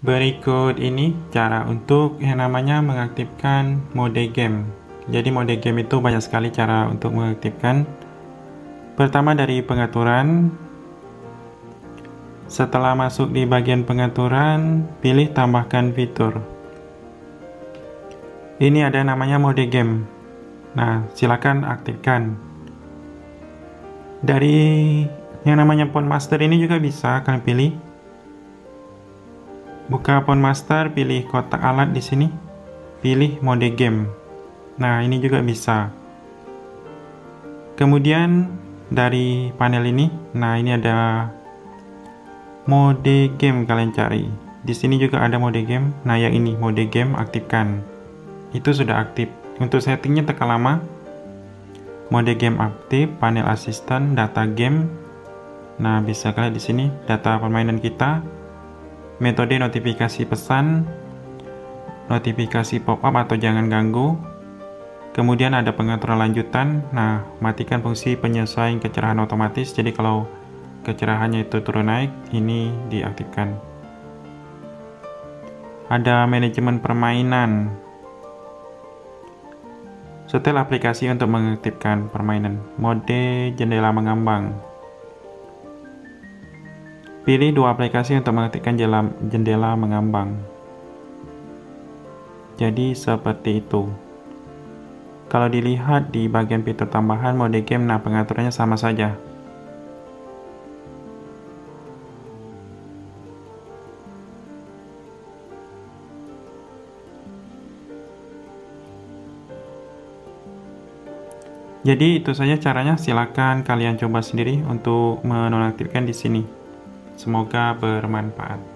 Berikut ini cara untuk yang namanya mengaktifkan mode game. Jadi mode game itu banyak sekali cara untuk mengaktifkan. Pertama dari pengaturan. Setelah masuk di bagian pengaturan, pilih tambahkan fitur. Ini ada namanya mode game. Nah, silakan aktifkan. Dari yang namanya Phone Master ini juga bisa kalian pilih. Buka Phone Master, pilih kotak alat di sini, pilih mode game. Nah, ini juga bisa. Kemudian dari panel ini, nah ini ada mode game, kalian cari. Di sini juga ada mode game. Nah, yang ini mode game aktifkan. Itu sudah aktif. Untuk settingnya tekan lama. Mode game aktif, panel asisten, data game. Nah, bisa kalian di sini data permainan kita. Metode notifikasi pesan, notifikasi pop-up atau jangan ganggu. Kemudian ada pengaturan lanjutan. Nah, matikan fungsi penyesuaian kecerahan otomatis. Jadi kalau kecerahannya itu turun naik, ini diaktifkan. Ada manajemen permainan. Setel aplikasi untuk mengaktifkan permainan. Mode jendela mengambang. Pilih dua aplikasi untuk mengaktifkan jendela mengambang. Jadi seperti itu. Kalau dilihat di bagian fitur tambahan mode game, nah pengaturannya sama saja. Jadi itu saja caranya, silakan kalian coba sendiri untuk menonaktifkan di sini. Semoga bermanfaat.